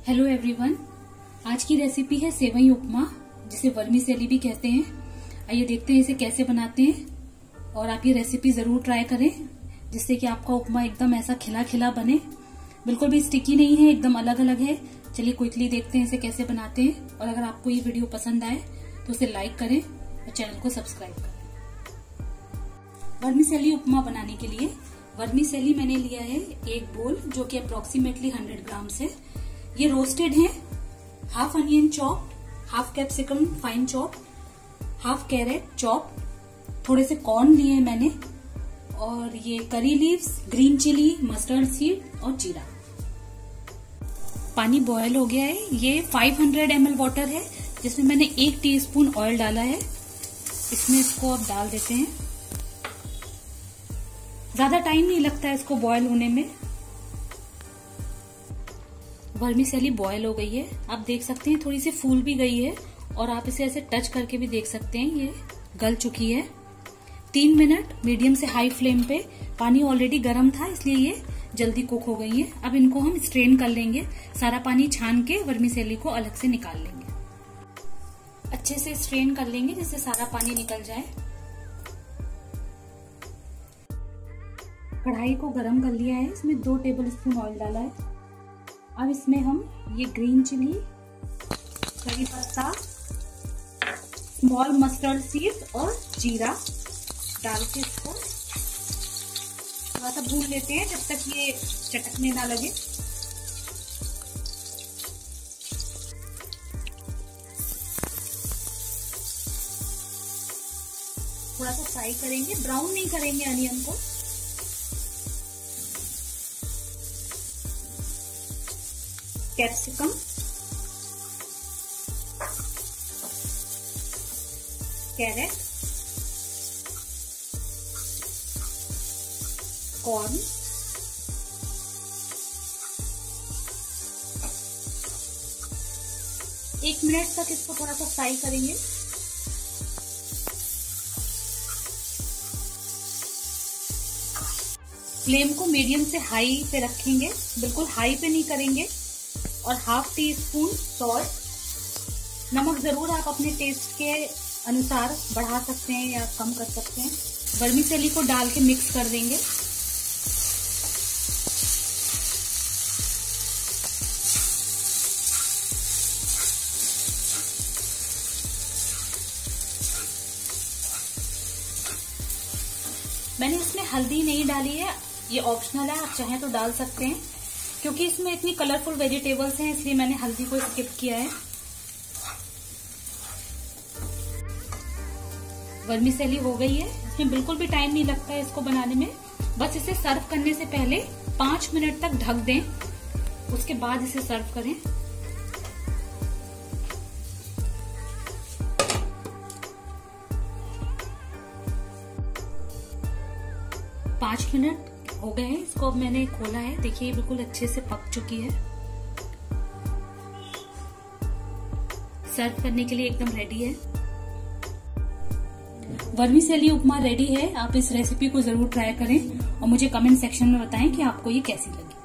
Hello everyone, आज की recipe है सेवई उपमा, जिसे वर्मीसेली भी कहते हैं। आइए देखते हैं इसे कैसे बनाते हैं और आप ये रेसिपी जरूर ट्राई करें, जिससे कि आपका उपमा एकदम ऐसा खिला खिला बने। बिल्कुल भी स्टिकी नहीं है, एकदम अलग अलग है। चलिए क्विकली देखते हैं इसे कैसे बनाते हैं। और अगर आपको ये वीडियो पसंद आए तो उसे लाइक करें और चैनल को सब्सक्राइब करें। वर्मीसेली उपमा बनाने के लिए वर्मीसेली मैंने लिया है एक बोल, जो कि अप्रोक्सीमेटली 100 ग्राम्स है। ये रोस्टेड है। Half onion chop, half capsicum fine chop, half carrot chop, थोड़े से कॉर्न लिए हैं मैंने, और ये curry leaves, green chilli, mustard seed और जीरा। पानी बॉयल हो गया है। ये 500 ml वाटर है, जिसमें मैंने 1 टीस्पून ऑयल डाला है। इसमें इसको अब डाल देते हैं। ज्यादा टाइम नहीं लगता है इसको बॉयल होने में। वर्मीसेली बॉयल हो गई है। आप देख सकते हैं थोड़ी सी फूल भी गई है, और आप इसे ऐसे टच करके भी देख सकते हैं ये गल चुकी है। 3 मिनट मीडियम से हाई फ्लेम पे। पानी ऑलरेडी गर्म था, इसलिए ये जल्दी कुक हो गई है। अब इनको हम स्ट्रेन कर लेंगे। सारा पानी छान के वर्मीसेली को अलग से निकाल लेंगे। अच्छे से स्ट्रेन कर लेंगे जिससे सारा पानी निकल जाए। कढ़ाई को गरम कर लिया है, इसमें 2 टेबलस्पून ऑयल डाला है। अब इसमें हम ये ग्रीन चिली, करी पत्ता, स्मॉल मस्टर्ड सीड्स और जीरा डाल के इसको थोड़ा सा भून लेते हैं, जब तक ये चटकने ना लगे। थोड़ा सा फ्राई करेंगे, ब्राउन नहीं करेंगे अनियन को। कैप्सिकम, कैरेट, कॉर्न, एक मिनट तक इसको थोड़ा सा फ्राई करेंगे। फ्लेम को मीडियम से हाई पे रखेंगे, बिल्कुल हाई पे नहीं करेंगे। और हाफ टी स्पून सॉल्ट। नमक जरूर आप अपने टेस्ट के अनुसार बढ़ा सकते हैं या कम कर सकते हैं। वर्मीसेली को डाल के मिक्स कर देंगे। मैंने इसमें हल्दी नहीं डाली है, ये ऑप्शनल है, आप चाहें तो डाल सकते हैं। क्योंकि इसमें इतनी कलरफुल वेजिटेबल्स हैं, इसलिए मैंने हल्दी को स्किप किया है। वर्मीसेली हो गई है। इसमें बिल्कुल भी टाइम नहीं लगता है इसको बनाने में। बस इसे सर्व करने से पहले 5 मिनट तक ढक दें, उसके बाद इसे सर्व करें। पाँच मिनट हो गए हैं। इसको अब मैंने खोला है, देखिए बिल्कुल अच्छे से पक चुकी है। सर्व करने के लिए एकदम रेडी है। वर्मीसेली उपमा रेडी है। आप इस रेसिपी को जरूर ट्राई करें और मुझे कमेंट सेक्शन में बताएं कि आपको ये कैसी लगी।